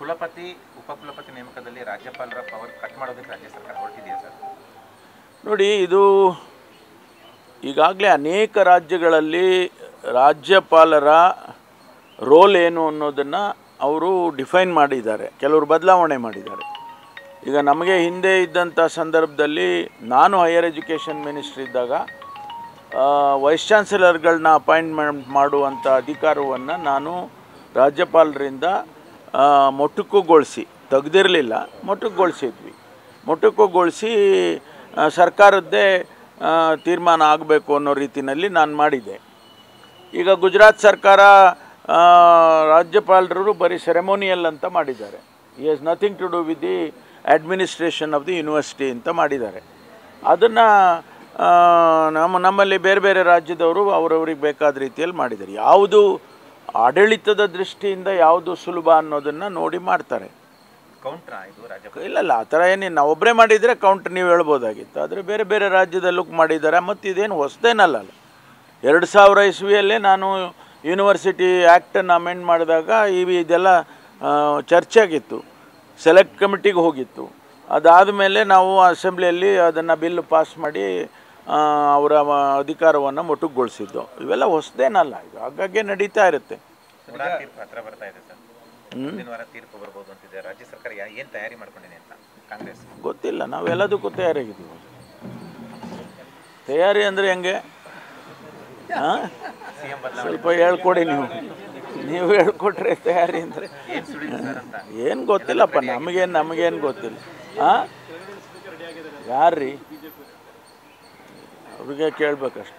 ಕುಲಪತಿ ಉಪಕುಲಪತಿ ನೇಮಕದಲ್ಲಿ ರಾಜ್ಯಪಾಲರ power cut ಮಾಡೋದಕ್ಕೆ ರಾಜ್ಯ ಸರ್ಕಾರ ಹೊರಟಿದೆಯಾ ಸರ್? ನೋಡಿ, ಇದು ಈಗಾಗಲೇ ಅನೇಕ ರಾಜ್ಯಗಳಲ್ಲಿ ರಾಜ್ಯಪಾಲರ ರೋಲ್ ಏನು ಅನ್ನೋದನ್ನು ಅವರು ಡಿಫೈನ್ ಮಾಡಿದ್ದಾರೆ, ಕೆಲವರು ಬದಲಾವಣೆ ಮಾಡಿದ್ದಾರೆ. ಈಗ ನಮಗೆ ಹಿಂದೆ ಇದ್ದಂಥ ಸಂದರ್ಭದಲ್ಲಿ ನಾನು ಹೈಯರ್ ಎಜುಕೇಷನ್ ಮಿನಿಸ್ಟ್ರ್ ಇದ್ದಾಗ ವೈಸ್ ಚಾನ್ಸಲರ್ಗಳನ್ನ ಅಪಾಯಿಂಟ್ಮೆಂಟ್ ಮಾಡುವಂಥ ಅಧಿಕಾರವನ್ನು ನಾನು ರಾಜ್ಯಪಾಲರಿಂದ ಮೊಟಕುಗೊಳಿಸಿ, ತೆಗೆದಿರಲಿಲ್ಲ, ಮೊಟಕುಗೊಳಿಸಿ ಸರ್ಕಾರದ್ದೇ ತೀರ್ಮಾನ ಆಗಬೇಕು ಅನ್ನೋ ರೀತಿಯಲ್ಲಿ ನಾನು ಮಾಡಿದ್ದೆ. ಈಗ ಗುಜರಾತ್ ಸರ್ಕಾರ ರಾಜ್ಯಪಾಲರು ಬರೀ ಸೆರೆಮೋನಿಯಲ್ ಅಂತ ಮಾಡಿದ್ದಾರೆ. He has nothing to do with the administration of the university ಅಂತ ಮಾಡಿದ್ದಾರೆ. ಅದನ್ನು ನಮ್ಮಲ್ಲಿ ಬೇರೆ ಬೇರೆ ರಾಜ್ಯದವರು ಅವರವ್ರಿಗೆ ಬೇಕಾದ ರೀತಿಯಲ್ಲಿ ಮಾಡಿದ್ದಾರೆ. ಯಾವುದು ಆಡಳಿತದ ದೃಷ್ಟಿಯಿಂದ ಯಾವುದು ಸುಲಭ ಅನ್ನೋದನ್ನು ನೋಡಿ ಮಾಡ್ತಾರೆ. ಇಲ್ಲ, ಆ ಥರ ಏನೇನು ನಾವು ಒಬ್ಬರೇ ಮಾಡಿದರೆ ಕೌಂಟ್ರ್ ನೀವು ಹೇಳ್ಬೋದಾಗಿತ್ತು. ಆದರೆ ಬೇರೆ ಬೇರೆ ರಾಜ್ಯದಲ್ಲೂ ಮಾಡಿದ್ದಾರೆ. ಮತ್ತು ಇದೇನು ಹೊಸದೇನಲ್ಲ. 2000 ಇಸ್ವಿಯಲ್ಲೇ ನಾನು ಯೂನಿವರ್ಸಿಟಿ ಆ್ಯಕ್ಟನ್ನು ಅಮೆಂಡ್ ಮಾಡಿದಾಗ ಇದೆಲ್ಲ ಚರ್ಚೆ ಆಗಿತ್ತು, ಸೆಲೆಕ್ಟ್ ಕಮಿಟಿಗೆ ಹೋಗಿತ್ತು. ಅದಾದಮೇಲೆ ನಾವು ಅಸೆಂಬ್ಲಿಯಲ್ಲಿ ಅದನ್ನು ಬಿಲ್ ಪಾಸ್ ಮಾಡಿ ಅವರ ಅಧಿಕಾರವನ್ನು ಮೊಟಕುಗೊಳಿಸಿದ್ದು. ಇವೆಲ್ಲ ಹೊಸದೇನಲ್ಲ, ಇದು ಹಾಗಾಗಿ ನಡೀತಾ ಇರುತ್ತೆ. ಗೊತ್ತಿಲ್ಲ, ನಾವೆಲ್ಲದಕ್ಕೂ ತಯಾರಾಗಿದ್ದೀವಿ. ತಯಾರಿ ಅಂದರೆ ಹೆಂಗೆ? ಸ್ವಲ್ಪ ಹೇಳ್ಕೊಡಿ, ನೀವು ಹೇಳ್ಕೊಟ್ರೆ ತಯಾರಿ ಅಂದರೆ ಏನು ಗೊತ್ತಿಲ್ಲಪ್ಪ, ನಮಗೇನು ಗೊತ್ತಿಲ್ಲ. ಯಾರ್ರೀ? ಅವ್ರಿಗೆ ಕೇಳಬೇಕಷ್ಟೆ.